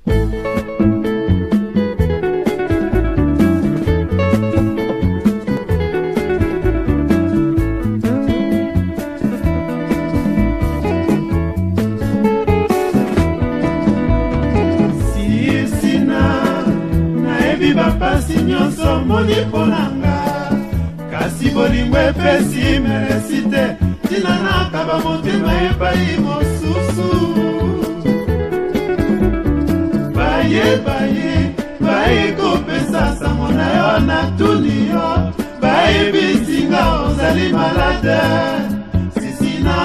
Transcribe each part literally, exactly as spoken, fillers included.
bapasi nyonso moni ponanga kasi bolingo epesi meresi te tina nakaba motema epai mosusu baye baye baye kopesa sango na yo natuni yo baye bisinga ozali malade sisina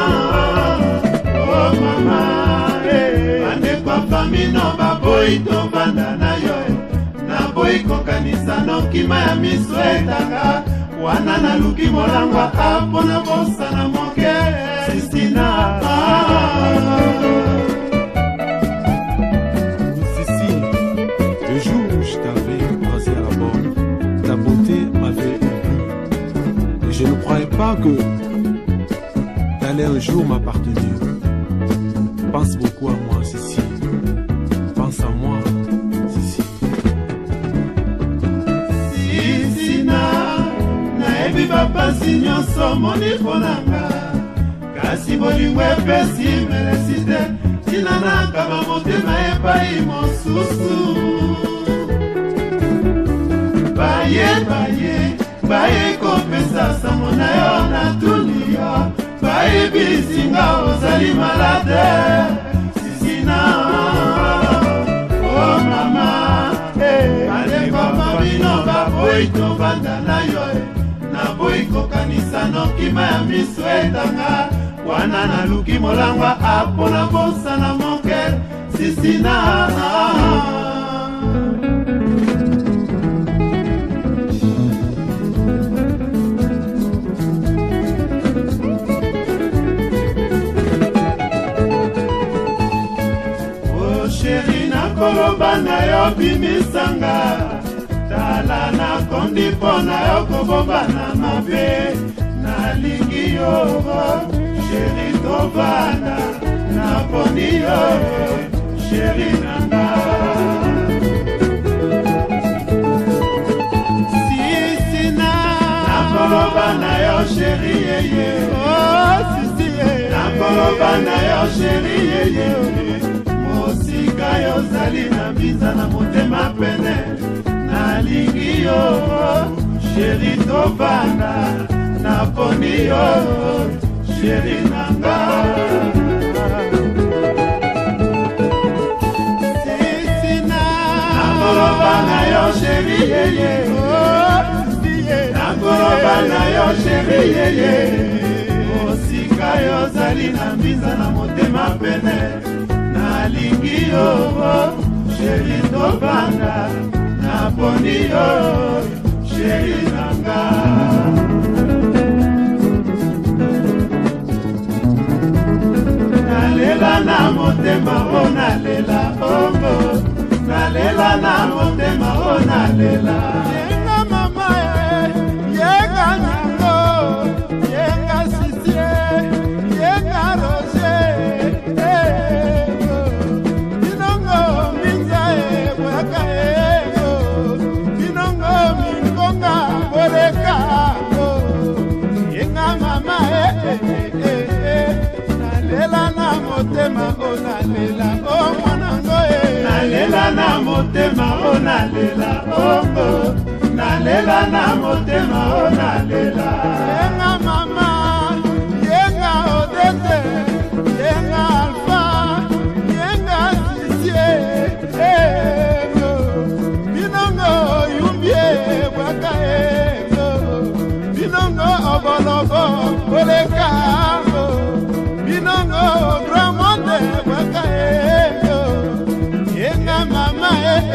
oh mama bandeko famino baboyi tovanda na yo boyi kokanisa nokima ya miso etanga wana naluki molangwa apona bosana moke Sistina Sissi, le jour où je t'avais croisé à la borne, ta beauté m'avait ébloui et je ne croyais pas que t'allais un jour m'appartenir. Pense beaucoup à moi, Sissi. Pense à moi. bapasi nyonso moni ponanga kasi bolingo epesi meresi te tina nakaba motema epai mosusu baye baye baye kopesa sango na yo natuni yo baye bisinga ozali malade sisina oh mama baleko babino baboyi tovanda na yo boyi kokanisa nokima ya miso etanga wana naluki molangwa apona bosana moke Sisina oh sheri nakoloba na yo bimisanga tala na kondi pona yo kobomba na mabe nalingi yo sheri tovanda na poni yo sheri nanga Sisina nakoloba na yo sheri yeye oh sisi nakoloba na yo sheri yeye mosika yo zali na biza na motema pene nalingi yo sheri tovanda na poni yo sheri nanga Sisina nakoloba na yo sheri yeye nakoloba na yo sheri yeye mosika yo zali na mbiza na motema pene nalingi yo sheri tovanda naponi yo sheri nanga nalela na motema o nalela ongo nalela na motema o nalela yenga mama yenga nyango yenga sisie yenga roje inongo minza e waka yenga mama nalela na motema o nalela o mwanango nalela na motema o nalela ongo nalela na motema o nalela yenga mama yenga odete yenga alfa yenga sisie binongo yumbie waka binongo obolobo olekango binongo gramonde waka yenga mama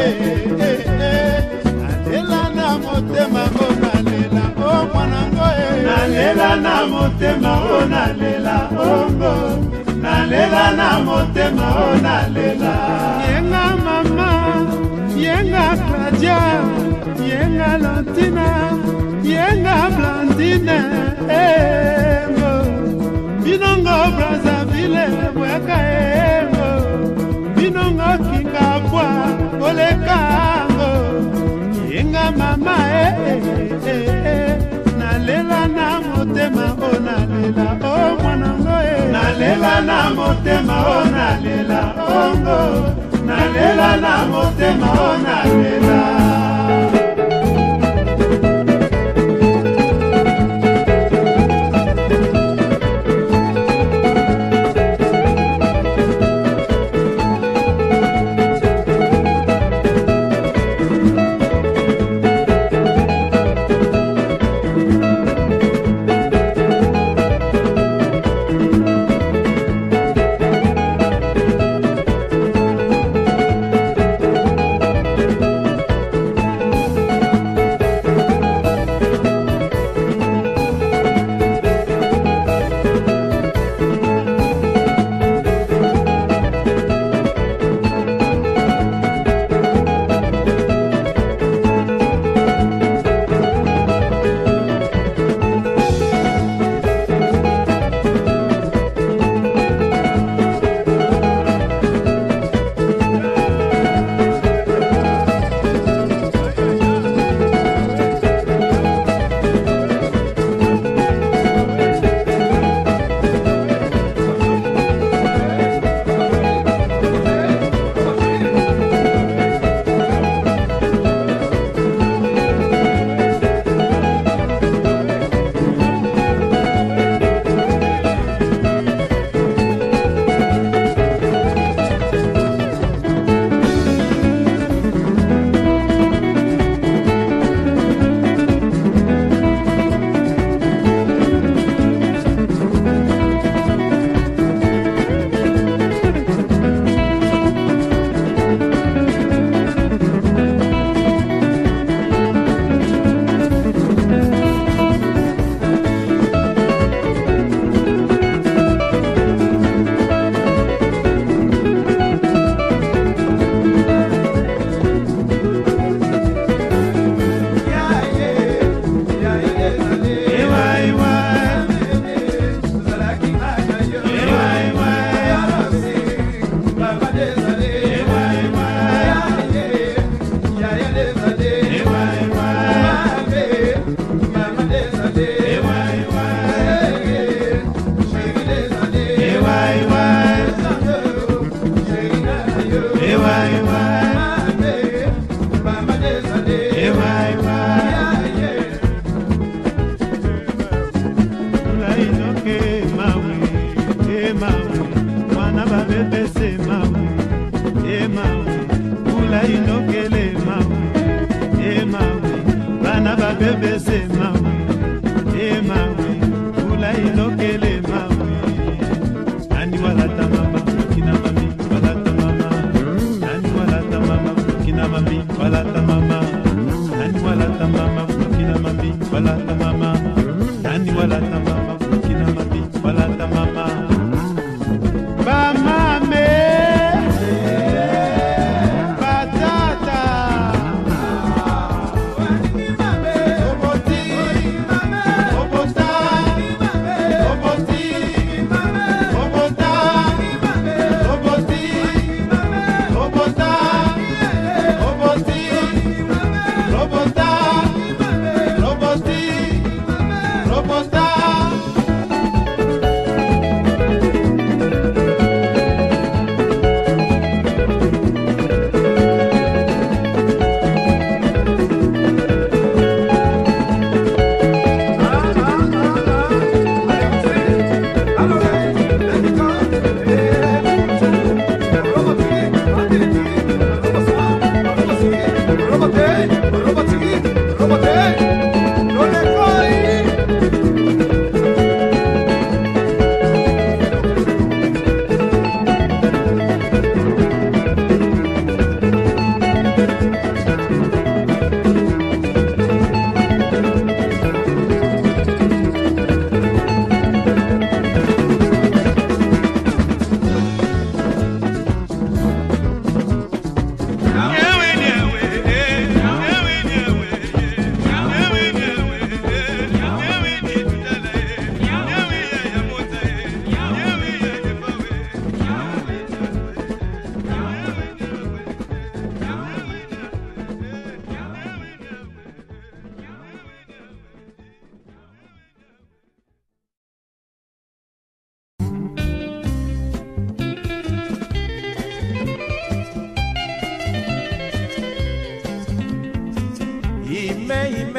nalela na motema o nalela o mwanango nalela na motema o nalela ongo nalela na motema o nalela yenga mama yenga Claudia yenga Lantina yenga Blandine emo binongo Brazzaville weka emo binongo Kinga olekango yenga mama eh nalela na motema o nalela o mwanango eh nalela na motema o nalela ongo nalela na motema o nalela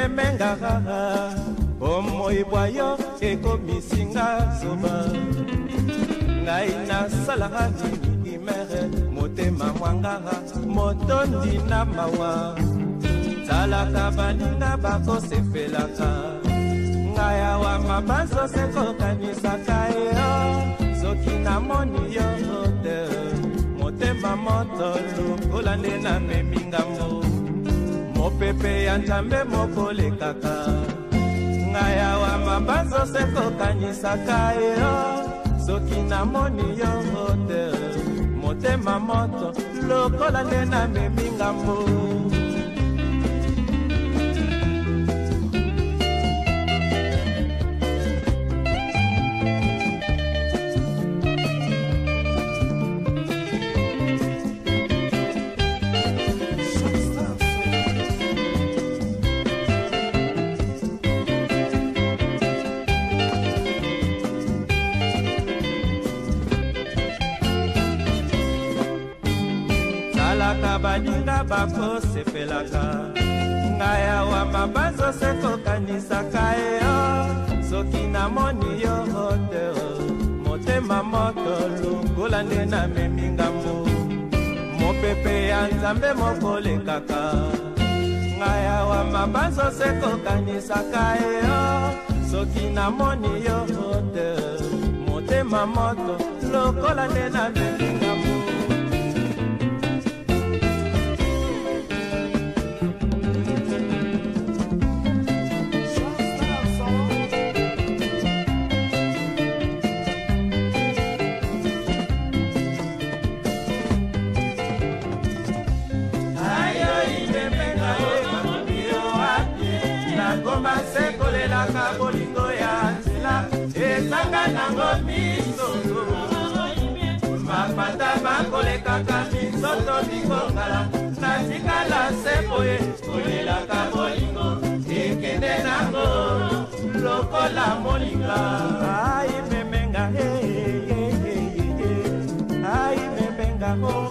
imemenga bomoi bwayo ekomisinga zoba ngai nasalaka nini imere motema mwangara motondi na mawa talaka baninga bakosepelaka ngai awa mabanzo sekokanisaka yo soki namoni yo te motema moto lokola nde namemi ngambo mopepe ya nzambe mokolekaka ngai awa mabanzo sekokanisaka yo soki namoni yo te motema moto lokola nde namemi ngambo baninga bakosepelaka ngai awa mabanzo sekokanisaka yo soki namoni yo te motema moto longola nde namemi ngambo mopepe ya nzambe mokolekaka ngai awa mabanzo sekokanisaka yo soki namoni yo te motema moto lokola nde namemi ngambo sekolelaka bolingo ya nzela ezanga nango misolo mapata bakolekaka misoto bikongala natikala se boye kolelaka bolingo ekende nango lokola molinga ai memenga ai memenga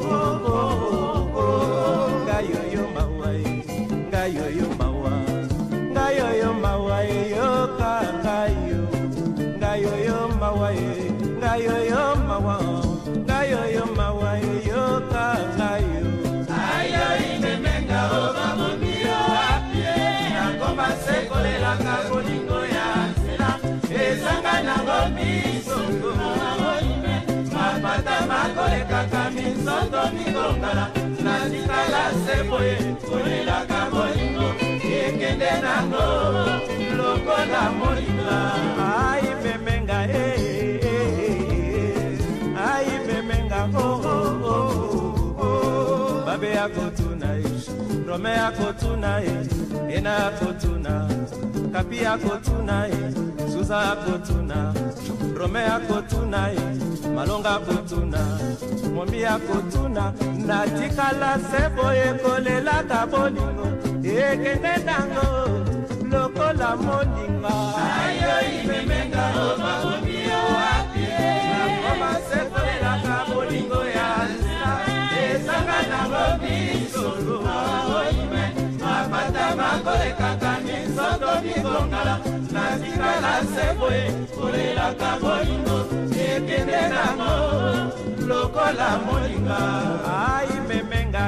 ngayoyo mawa ngayoyo mawa ngayoyo mawa yo kangayo ngayoyo mawa ngayoyo mawa ngayoyo mawa yo kangayo ayo imemenga oba mondio apie nakoma sekolelaka bolingo ya nzela ezanga nango misongo mapata makolekaka misoto mikongala natikala se boye kolelaka bolingo ekende nango lokola molinga ai memenga ai memenga babe yakotuna rome yakotuna ena yakotuna kapi yakotuna suza yakotuna rome yakotuna malonga yakotuna mombi yakotuna natikala seboye kolelaka bolingo ekende nango lokola molinga ayo imemenga oba omio apie nakoma sekolelaka bolingo ya nzela ezanga nango misolo oime mapata makolekaka misoto mikongala natikala seboye kolelaka bolingo ekende nango lokola molinga ai memenga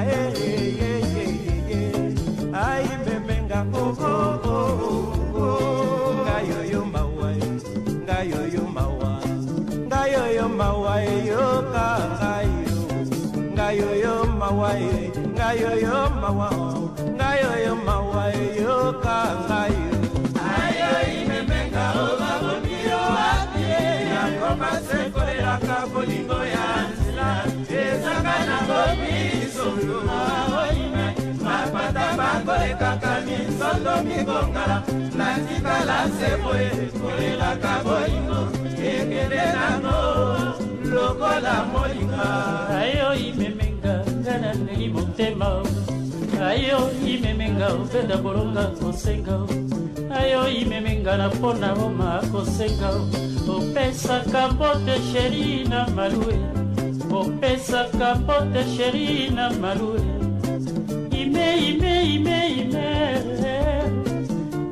ai memenga oh oh oh oh ngayoyo mawa ngayoyo mawa ngayoyo mawa yo kangayo ngayoyo mawa ngayoyo mawa ngayoyo mawa yo kangayo ayo imemenga oba bonio apie nakoma sekolelaka bolingo ya nzela ezanga nango misolo oime mapata bakolekaka misoto mikongala natikala seboye kolelaka bolingo ekende nango lokola molinga ayo imemenga ngana neli motema ayo imemenga openda bolonga kosenga ayo imemenga na pona oma kosenga opesaka mbote sheri na malue opesaka mbote sheri na malue ime ime ime ime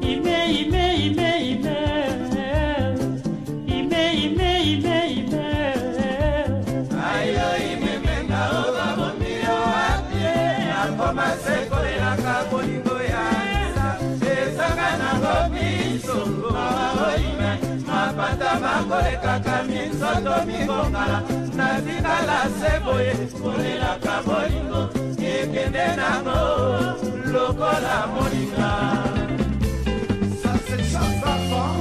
kaka minzoto mibongala natikala se boye kolelaka bolingo ekende nango lokola moninga. Ça c'est chaque enfant.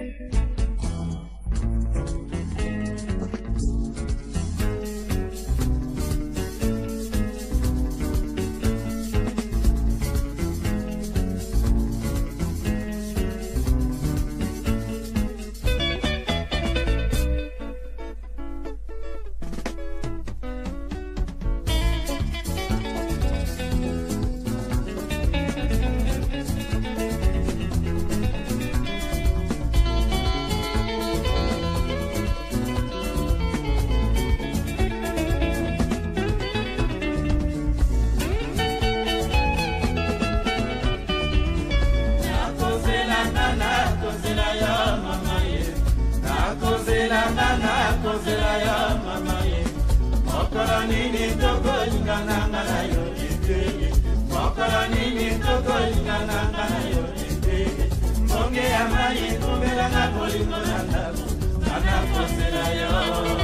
nakozela ya mama ye mokolo nini tokolingana na yo ete mokolo nini tokolingana na yo ete mbonge ya mai kumbelanga bolingo na ndako nakozela yo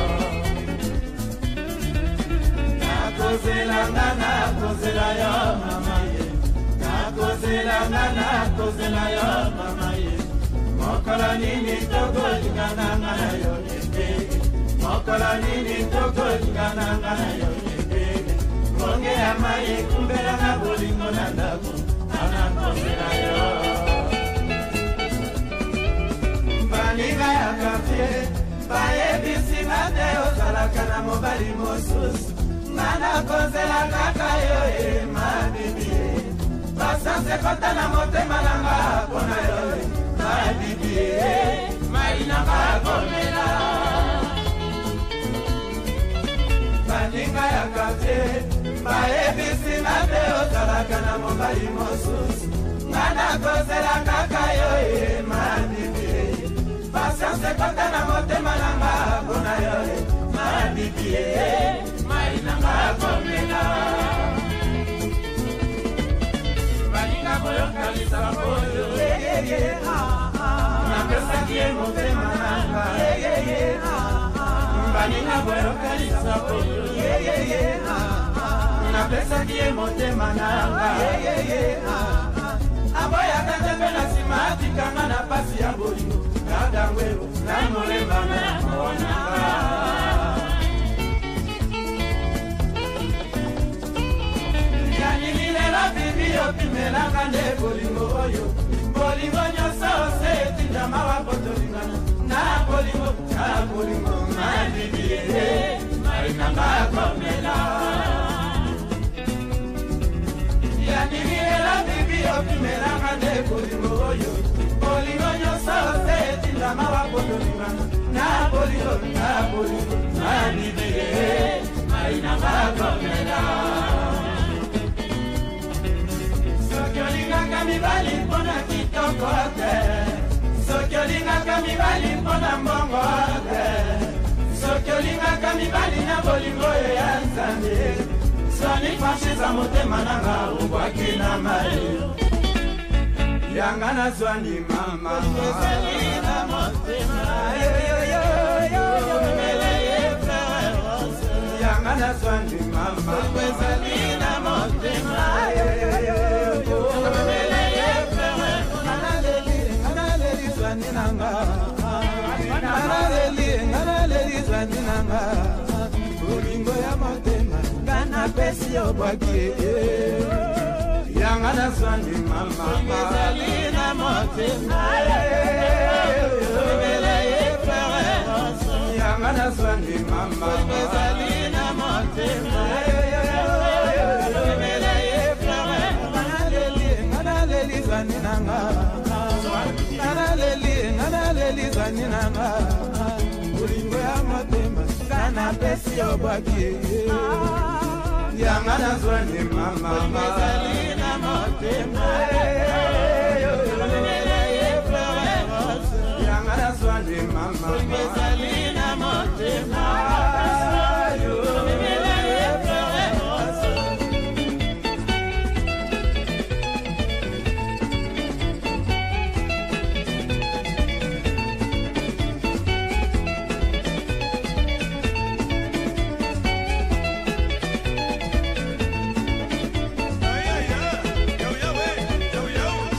nakozelanga nakozela yo mama ye nakozelanga nakozela yo mama ye mokolo nini tokolingana na yo ete mokolo nini tokolingana na yo ete mbonge ya mai kumbelanga bolingo na ndako nakozela yo baninga ya quartier bayebisinga te ozalaka na mobali mosusu nga nakozela kaka yo e mabibi basanse kota na motema nanga mpona yo e mabibi mai nanga komela baninga ya quartier bayebisinga te ozalaka na mobali mosusu nga nakozela kaka yo e mabibi basanse kota na motema nanga mpona yo e mabibi mai nanga komela baninga koyokalisa boyo napesaki ye motema nanga baninga koyokalisa boyo napesaki ye motema nanga aboyaka te mpe na nsima atikanga na pasi ya bolingo kadangwero na molema na monanga yanini lelo bibi opimelanga nde bolingo oyo bolingo nyonso ose etindama wapo tolingana na bolingo na bolingo na bibi e mainanga komela yanini lelo bibi opimelanga nde bolingo oyo bolingo nyonso ose etindama wapo tolingana na bolingo na bolingo na bibi e mainanga komela soki olingaka mibali mpona kitoko te soki olingaka mibali mpona mbongo te soki olingaka mibali na bolingo oyo ya nzambe soni franchise motema nanga obwaki na mai yanga nazwani mama ezali na motema yanga nazwani mama ezali na motema bolingo ya motema ngana pesi obwaki yanga nazwani mama ezali na motema yanga nazwani mama ezali na motema nganaleli zwani nanga nganaleli nganaleli zwani nanga bolingo ya motema ngana pesi obwaki yanga nazwani mama ezali na motema yanga nazwani mama ezali na motema Yo, yo, yo, yo, yo.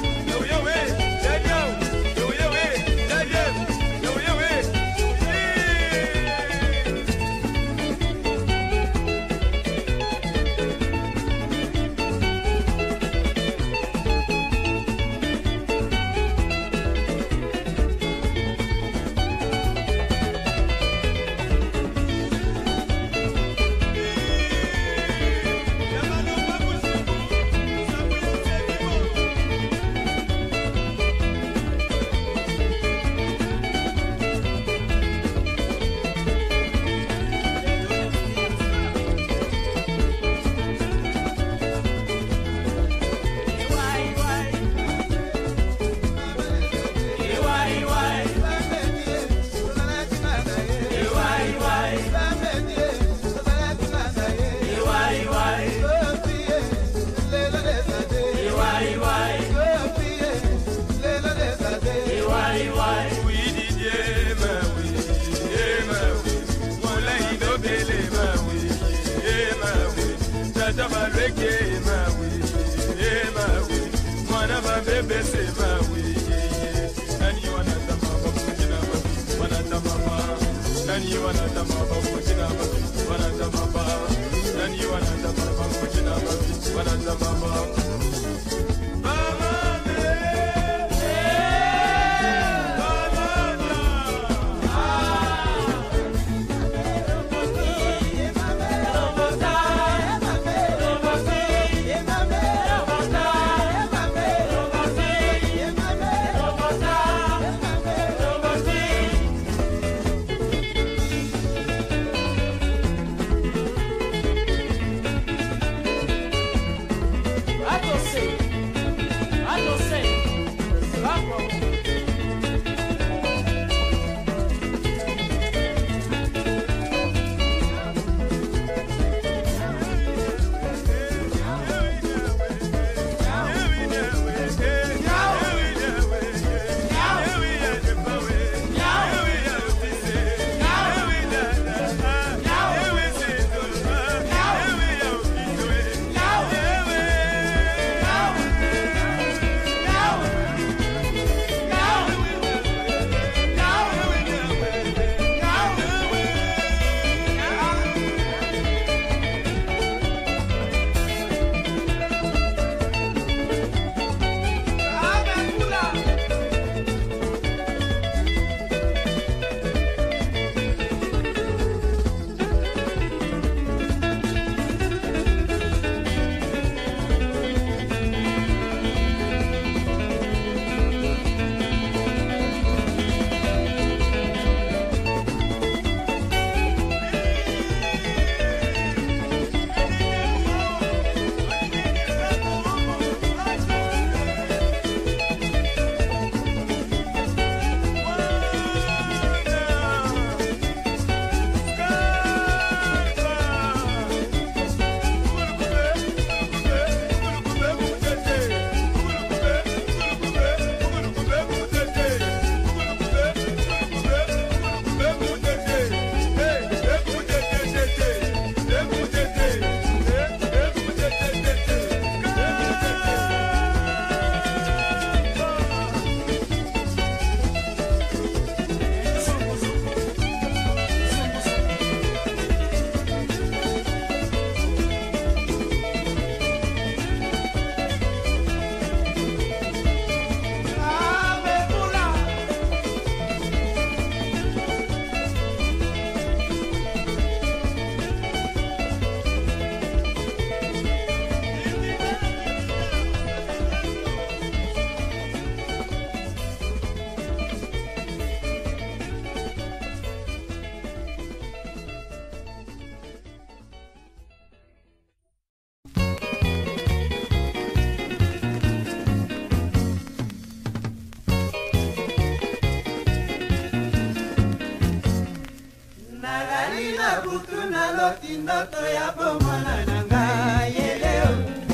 naloti ndoto ya bomwana na ngai eleo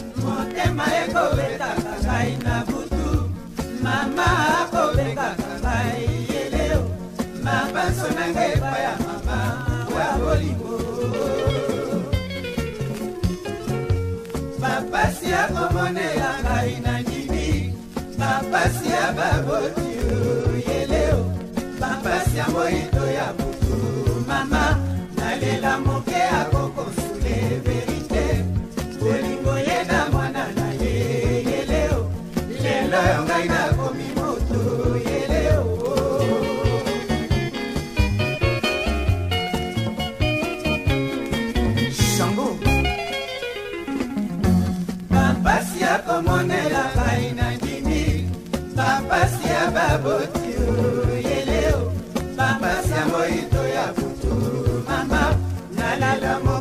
motema ekobetaka ngai na butu mama akobekaka ngai eleo mabanso na ngai epai ya mama wa bolingo bapasi akomonela ngai na ndimi bapasi ya baboti eleo bapasi ya moito ya butu mama nalela moke akokonsule verite bolingo yena mwana na ye yeleo lelo yo ngai nakomi moto yeleo Shango bapasi akomonela ngai na ndimi bapasi ya baboti yeleo bapasi ya moito ya butu mama nalela mo